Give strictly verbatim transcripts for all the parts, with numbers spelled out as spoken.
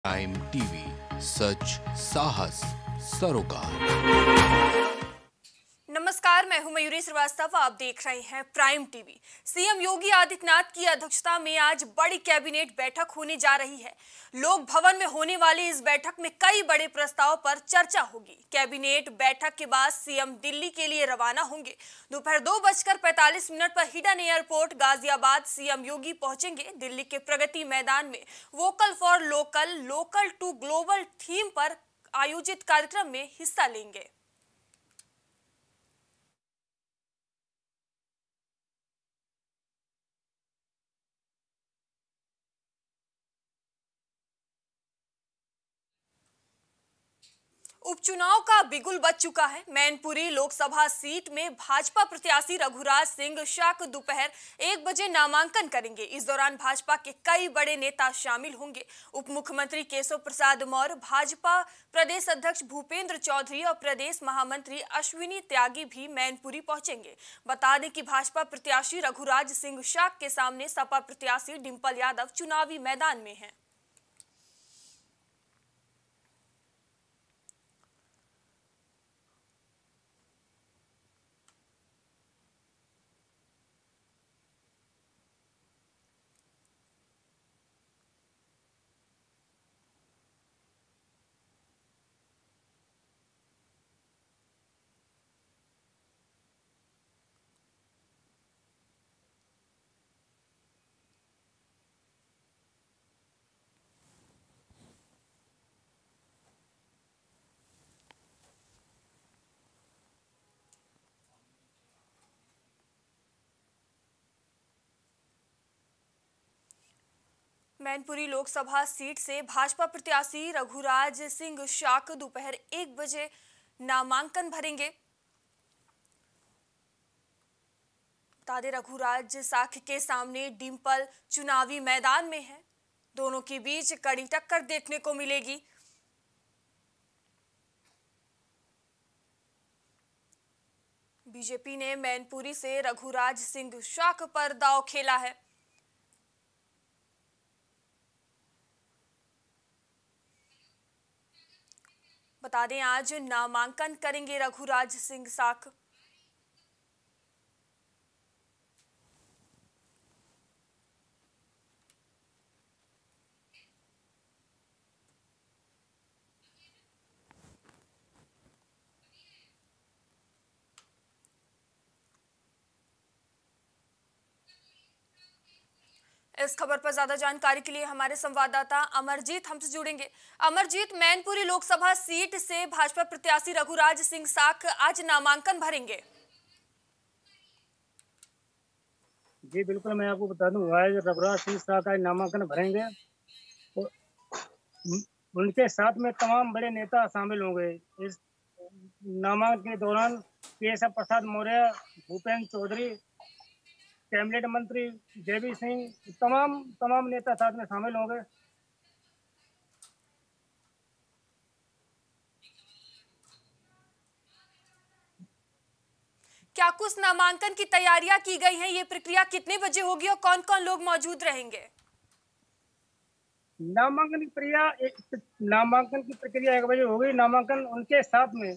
Prime TV, सच साहस सरोकार। नमस्कार, मैं हूं मयूरी श्रीवास्तव। आप देख रहे हैं Prime TV. CM Yogi Adityanath की अध्यक्षता में आज बड़ी कैबिनेट बैठक होने जा रही है। लोक भवन में होने वाली इस बैठक में कई बड़े प्रस्ताव पर चर्चा होगी। कैबिनेट बैठक के बाद सीएम दिल्ली के लिए रवाना होंगे। दोपहर दो बजकर पैंतालीस मिनट पर हिडन एयरपोर्ट गाजियाबाद सीएम योगी पहुंचेंगे। दिल्ली के प्रगति मैदान में vocal for local, local to global theme पर आयोजित कार्यक्रम में हिस्सा लेंगे। उपचुनाव का बिगुल बज चुका है। मैनपुरी लोकसभा सीट में भाजपा प्रत्याशी रघुराज सिंह शाक दोपहर एक बजे नामांकन करेंगे। इस दौरान भाजपा के कई बड़े नेता शामिल होंगे। उप मुख्यमंत्री केशव प्रसाद मौर्य, भाजपा प्रदेश अध्यक्ष भूपेंद्र चौधरी और प्रदेश महामंत्री अश्विनी त्यागी भी मैनपुरी पहुंचेंगे। बता दें कि भाजपा प्रत्याशी रघुराज सिंह शाक के सामने सपा प्रत्याशी डिंपल यादव चुनावी मैदान में हैं। मैनपुरी लोकसभा सीट से भाजपा प्रत्याशी रघुराज सिंह शाक दोपहर एक बजे नामांकन भरेंगे। बता दें, रघुराज शाक के सामने डिंपल चुनावी मैदान में है। दोनों के बीच कड़ी टक्कर देखने को मिलेगी। बीजेपी ने मैनपुरी से रघुराज सिंह शाक पर दांव खेला है। बता दें, आज नामांकन करेंगे रघुराज सिंह शाक। इस खबर पर ज्यादा जानकारी के लिए हमारे संवाददाता अमरजीत हमसे जुड़ेंगे। अमरजीत, मैनपुरी लोकसभा सीट से भाजपा प्रत्याशी रघुराज सिंह शाक आज नामांकन भरेंगे। जी बिल्कुल, मैं आपको बता दूं, आज रघुराज सिंह शाक आज नामांकन भरेंगे। तो उनके साथ में तमाम बड़े नेता शामिल होंगे। इस नामांकन के दौरान केशव प्रसाद मौर्य, भूपेंद्र चौधरी, कैबिनेट मंत्री जेबी सिंह, तमाम तमाम नेता साथ में शामिल होंगे। क्या कुछ नामांकन की तैयारियां की गई हैं? ये प्रक्रिया कितने बजे होगी और कौन कौन लोग मौजूद रहेंगे? नामांकन की प्रक्रिया नामांकन की प्रक्रिया एक बजे होगी। नामांकन उनके साथ में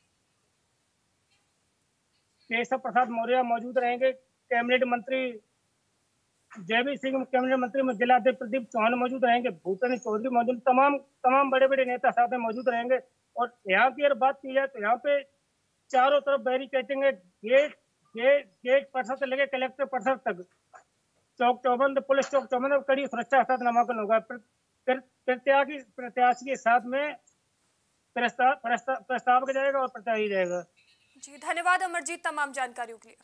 केशव प्रसाद मौर्य मौजूद रहेंगे, कैबिनेट मंत्री जेबी सिंह, कैबिनेट मंत्री में जिलाध्यक्ष प्रदीप चौहान मौजूद रहेंगे, भूपेंद्र चौधरी मौजूद, तमाम तमाम बड़े बड़े नेता साथ में मौजूद रहेंगे। और यहाँ की अगर बात की जाए तो यहाँ पे चारों तरफ बैरिकेडिंग है। गेट गेट गेट परिसर से लेकर कलेक्टर परिसर तक चौक चौबंद, पुलिस चौक चौबंद, कड़ी सुरक्षा के साथ नामांकन होगा। प्रत्याशी प्रत्याशी के साथ में प्रस्ताव प्रस्ताव किया जाएगा और प्रत्याशी जाएगा। जी धन्यवाद अमरजीत, तमाम जानकारियों के लिए।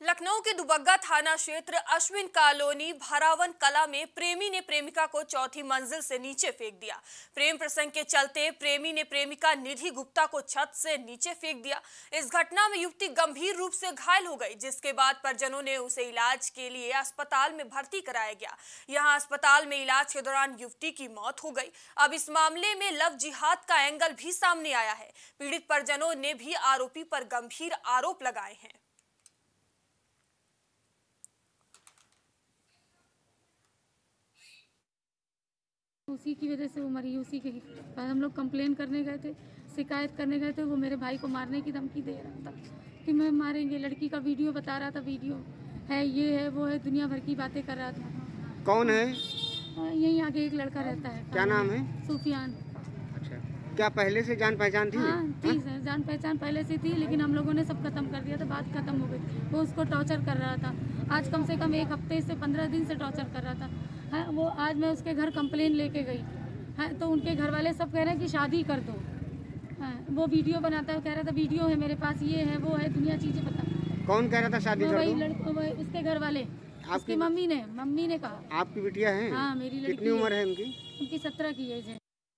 लखनऊ के दुबग्गा थाना क्षेत्र अश्विन कॉलोनी भरावन कला में प्रेमी ने प्रेमिका को चौथी मंजिल से नीचे फेंक दिया। प्रेम प्रसंग के चलते प्रेमी ने प्रेमिका निधि गुप्ता को छत से नीचे फेंक दिया। इस घटना में युवती गंभीर रूप से घायल हो गई, जिसके बाद परिजनों ने उसे इलाज के लिए अस्पताल में भर्ती कराया गया। यहां अस्पताल में इलाज के दौरान युवती की मौत हो गई। अब इस मामले में लव जिहाद का एंगल भी सामने आया है। पीड़ित परिजनों ने भी आरोपी पर गंभीर आरोप लगाए हैं। उसी की वजह से वो मरी। उसी के हम लोग कंप्लेन करने गए थे, शिकायत करने गए थे। वो मेरे भाई को मारने की धमकी दे रहा था कि मैं मारेंगे। लड़की का वीडियो बता रहा था, वीडियो है, ये है, वो है, दुनिया भर की बातें कर रहा था। कौन है? यहीं आगे एक लड़का रहता है। क्या नाम है? सुफियान। अच्छा, क्या पहले से जान पहचान थी? हाँ थी सर, जान पहचान पहले से थी, लेकिन हम लोगों ने सब खत्म कर दिया था। बात खत्म हो गई। वो उसको टॉर्चर कर रहा था। आज कम से कम एक हफ्ते से पंद्रह दिन से टॉर्चर कर रहा था। है वो आज मैं उसके घर कंप्लेन लेके गई है, तो उनके घर वाले सब कह रहे हैं कि शादी कर दो। है वो वीडियो बनाता है, कह रहा था वीडियो है मेरे पास, ये है, वो है, दुनिया चीजें बता। कौन कह रहा था शादी कर वही दो? लड़को, वही उसके घर वाले, उसकी मम्मी ने मम्मी ने कहा। आपकी बिटिया है? हाँ मेरी लड़की। कितनी उम्र है उनकी? उनकी सत्रह की एज है।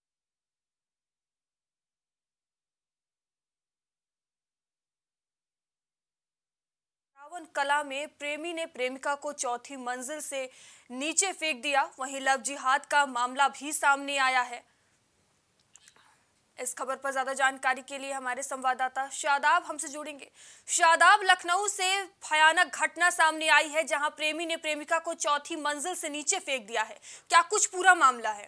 कला में प्रेमी ने प्रेमिका को चौथी मंजिल से नीचे फेंक दिया। वहीं लव जिहाद का मामला भी सामने आया है। इस खबर पर ज्यादा जानकारी के लिए हमारे संवाददाता शादाब हमसे जुड़ेंगे। शादाब, लखनऊ से भयानक घटना सामने आई है जहां प्रेमी ने प्रेमिका को चौथी मंजिल से नीचे फेंक दिया है। क्या कुछ पूरा मामला है?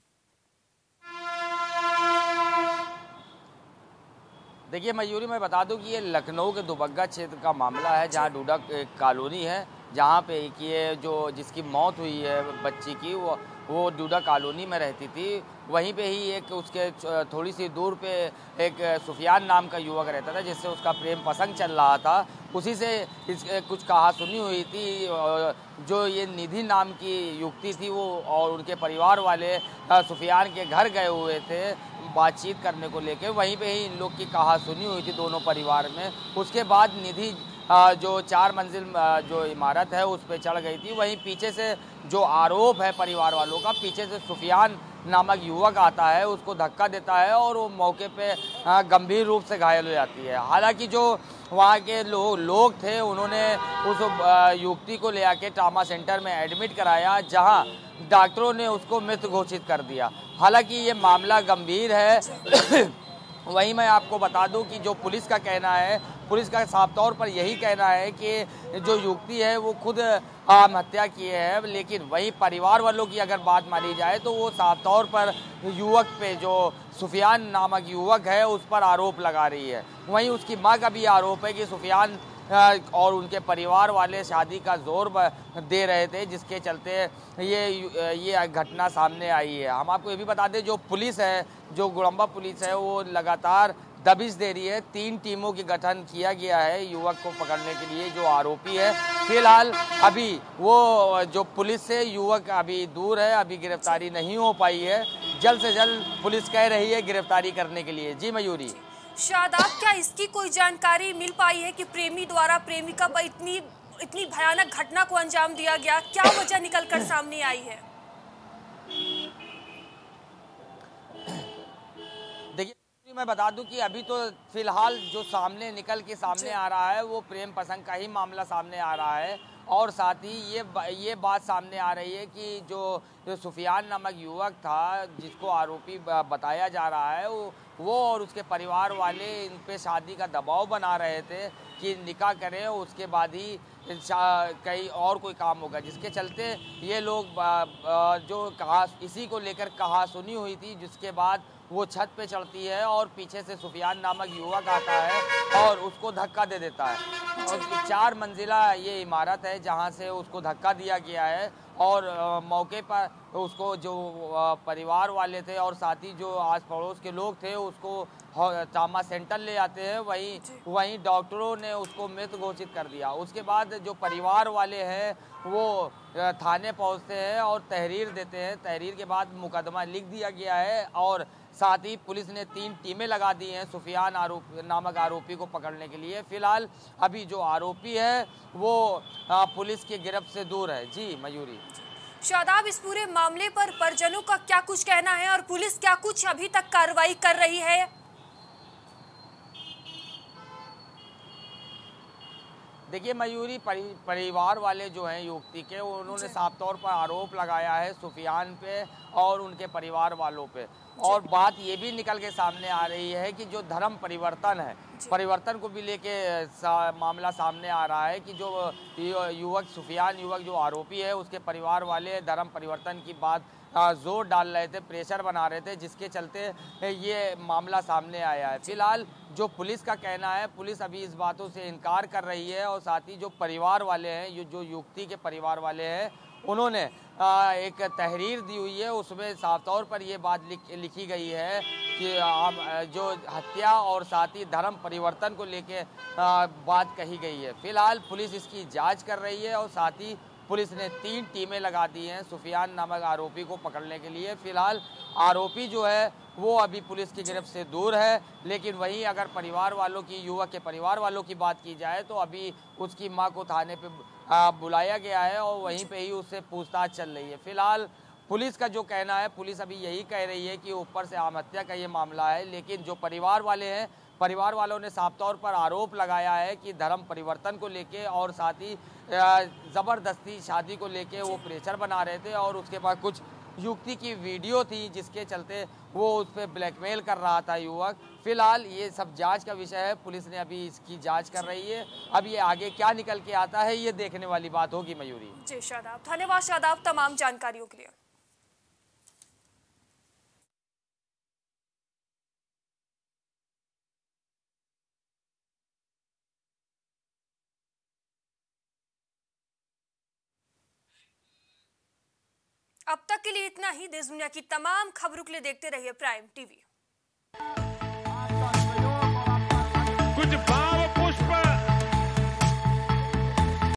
देखिए मयूरी, मैं बता दूं कि ये लखनऊ के दुबग्गा क्षेत्र का मामला है, जहां डूडा कॉलोनी है, जहां पे एक ये जो जिसकी मौत हुई है बच्ची की, वो वो डूडा कॉलोनी में रहती थी। वहीं पे ही एक उसके थोड़ी सी दूर पे एक सुफियान नाम का युवक रहता था, जिससे उसका प्रेम प्रसंग चल रहा था। उसी से इस कुछ कहा सुनी हुई थी। जो ये निधि नाम की युवती थी, वो और उनके परिवार वाले सुफियान के घर गए हुए थे बातचीत करने को लेके। वहीं पे ही इन लोग की कहा सुनी हुई थी दोनों परिवार में। उसके बाद निधि जो चार मंजिल जो इमारत है उस पर चढ़ गई थी। वहीं पीछे से जो आरोप है परिवार वालों का, पीछे से सुफियान नामक युवक आता है, उसको धक्का देता है और वो मौके पे गंभीर रूप से घायल हो जाती है। हालांकि जो वहाँ के लोग लोग थे, उन्होंने उस युवती को ले आके ट्रामा सेंटर में एडमिट कराया, जहाँ डॉक्टरों ने उसको मृत घोषित कर दिया। हालांकि ये मामला गंभीर है। वहीं मैं आपको बता दूं कि जो पुलिस का कहना है, पुलिस का साफ तौर पर यही कहना है कि जो युवती है वो खुद आत्महत्या किए है। लेकिन वही परिवार वालों की अगर बात मानी जाए तो वो साफ तौर पर युवक पे, जो सुफियान नामक युवक है, उस पर आरोप लगा रही है। वहीं उसकी मां का भी आरोप है कि सुफियान और उनके परिवार वाले शादी का जोर दे रहे थे, जिसके चलते ये ये घटना सामने आई है। हम आपको ये भी बता दें, जो पुलिस है, जो गुड़म्बा पुलिस है, वो लगातार दबिश दे रही है। तीन टीमों की गठन किया गया है युवक को पकड़ने के लिए, जो आरोपी है। फिलहाल अभी वो जो पुलिस से युवक अभी दूर है, अभी गिरफ्तारी नहीं हो पाई है। जल्द से जल्द पुलिस कह रही है गिरफ्तारी करने के लिए। जी मयूरी। शादाब, क्या इसकी कोई जानकारी मिल पाई है कि प्रेमी द्वारा प्रेमिका पर इतनी इतनी भयानक घटना को अंजाम दिया गया? क्या वजह निकलकर सामने आई है? देखिए मैं बता दूं कि अभी तो फिलहाल जो सामने निकल के सामने आ रहा है वो प्रेम प्रसंग का ही मामला सामने आ रहा है। और साथ ही ये ये बात सामने आ रही है कि जो जो सुफियान नामक युवक था, जिसको आरोपी बताया जा रहा है, वो वो और उसके परिवार वाले इन पे शादी का दबाव बना रहे थे कि निकाह करें, उसके बाद ही कहीं और कोई काम होगा, जिसके चलते ये लोग जो कहा इसी को लेकर कहा सुनी हुई थी। जिसके बाद वो छत पे चढ़ती है और पीछे से सुफियान नामक युवक आता है और उसको धक्का दे देता है। और चार मंजिला ये इमारत है जहाँ से उसको धक्का दिया गया है। और मौके पर उसको जो परिवार वाले थे और साथ ही जो आस पड़ोस के लोग थे, उसको ट्रामा सेंटर ले आते हैं। वहीं वहीं डॉक्टरों ने उसको मृत घोषित कर दिया। उसके बाद जो परिवार वाले हैं वो थाने पहुंचते हैं और तहरीर देते हैं। तहरीर के बाद मुकदमा लिख दिया गया है और साथ ही पुलिस ने तीन टीमें लगा दी हैं सुफियान आरोप नामक आरोपी को पकड़ने के लिए। फिलहाल अभी जो आरोपी है वो आ, पुलिस की गिरफ्त से दूर है। जी मयूरी। शादाब, इस पूरे मामले पर परिजनों का क्या कुछ कहना है और पुलिस क्या कुछ अभी तक कार्रवाई कर रही है? देखिए मयूरी, परि, परिवार वाले जो हैं युवती के, उन्होंने साफ तौर पर आरोप लगाया है सुफियान पे और उनके परिवार वालों पे। और बात ये भी निकल के सामने आ रही है कि जो धर्म परिवर्तन है, परिवर्तन को भी लेके सा, मामला सामने आ रहा है कि जो युवक सुफियान युवक जो आरोपी है उसके परिवार वाले धर्म परिवर्तन की बात जोर डाल रहे थे, प्रेशर बना रहे थे, जिसके चलते ये मामला सामने आया है। फिलहाल जो पुलिस का कहना है, पुलिस अभी इस बातों से इनकार कर रही है और साथ ही जो परिवार वाले हैं, जो युवती के परिवार वाले हैं, उन्होंने एक तहरीर दी हुई है, उसमें साफ तौर पर ये बात लिख, लिखी गई है कि जो हत्या और साथ ही धर्म परिवर्तन को लेके बात कही गई है। फिलहाल पुलिस इसकी जांच कर रही है और साथ ही पुलिस ने तीन टीमें लगा दी हैं सुफियान नामक आरोपी को पकड़ने के लिए। फिलहाल आरोपी जो है वो अभी पुलिस की गिरफ्त से दूर है, लेकिन वहीं अगर परिवार वालों की युवक के परिवार वालों की बात की जाए तो अभी उसकी मां को थाने पे बुलाया गया है और वहीं पे ही उससे पूछताछ चल रही है। फिलहाल पुलिस का जो कहना है, पुलिस अभी यही कह रही है कि ऊपर से आत्महत्या का ये मामला है, लेकिन जो परिवार वाले हैं, परिवार वालों ने साफ तौर पर आरोप लगाया है कि धर्म परिवर्तन को लेके और साथ ही ज़बरदस्ती शादी को लेके वो प्रेशर बना रहे थे और उसके बाद कुछ युवती की वीडियो थी जिसके चलते वो उस पर ब्लैकमेल कर रहा था युवक। फिलहाल ये सब जांच का विषय है, पुलिस ने अभी इसकी जांच कर रही है। अब ये आगे क्या निकल के आता है ये देखने वाली बात होगी मयूरी। जी शादाब, धन्यवाद शादाब तमाम जानकारियों के लिए। अब तक के लिए इतना ही। देश दुनिया की तमाम खबरों के लिए देखते रहिए प्राइम टीवी।